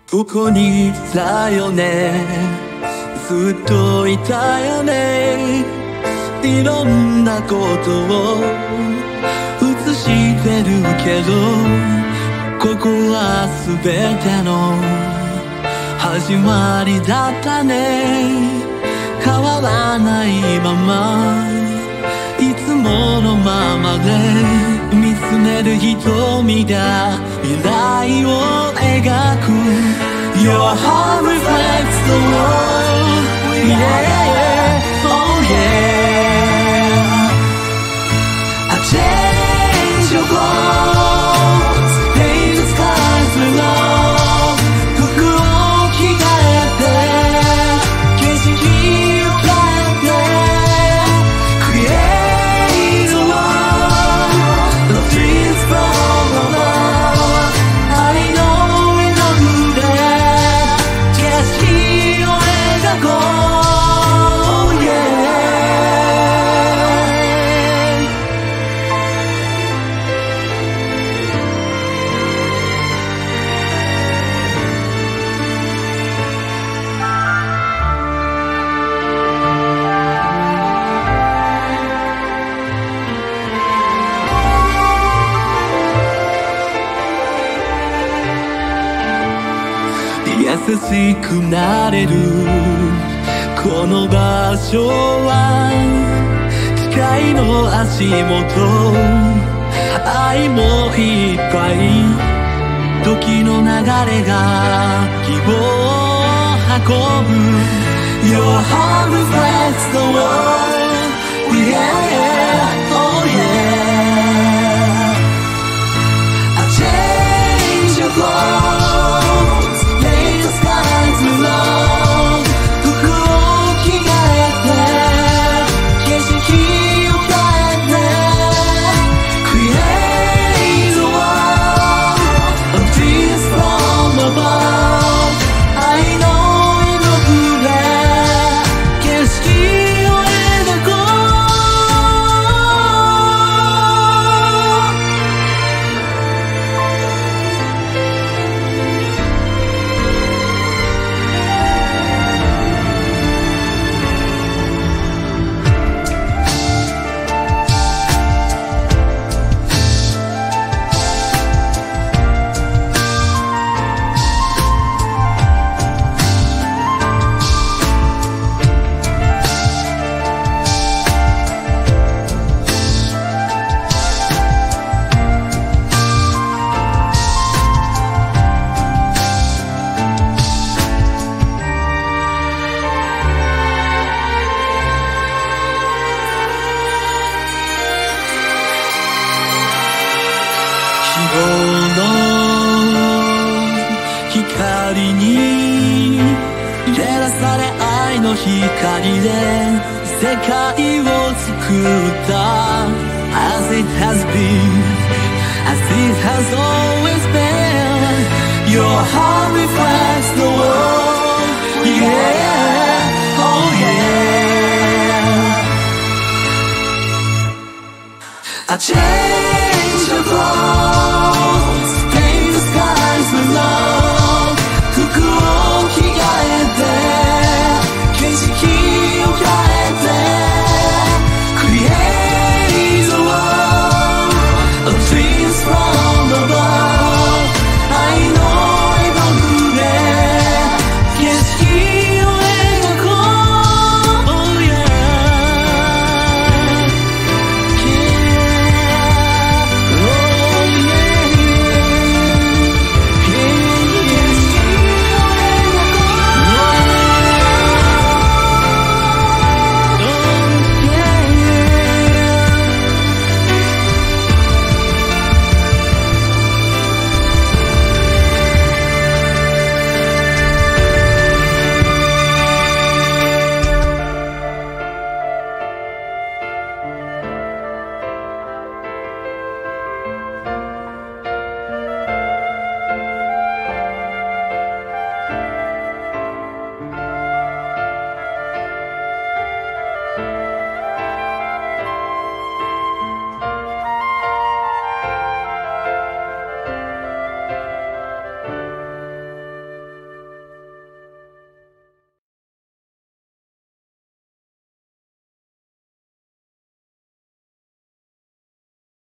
ここにいたよね、ずっといたよね。いろんなことを映してるけど、ここは全ての始まりだったね。変わらないまま、いつものままで見つめる瞳が未来を描く。 Your heart reflects the world, yeah, oh yeah. I change your clothes, paint the skies with love. 服を着替えて景色を変えて Create a world of dreams from above. 愛の絵の具で景色を描こう、yeah. 優しくなれるこの場所は視界の足元、愛もいっぱい。時の流れが希望を運ぶ。 Your heart reflects the world, yeah, oh yeah. I change your clothes, paint the skies with love. 服を着替えて景色を変えて Create a world of dreams from above. 愛の絵の具で景色を描こう。希望の光に照らされ、愛の光で世界を作った。 As it has been, as it has always been. Your heart reflects the world, yeah, oh yeah. I change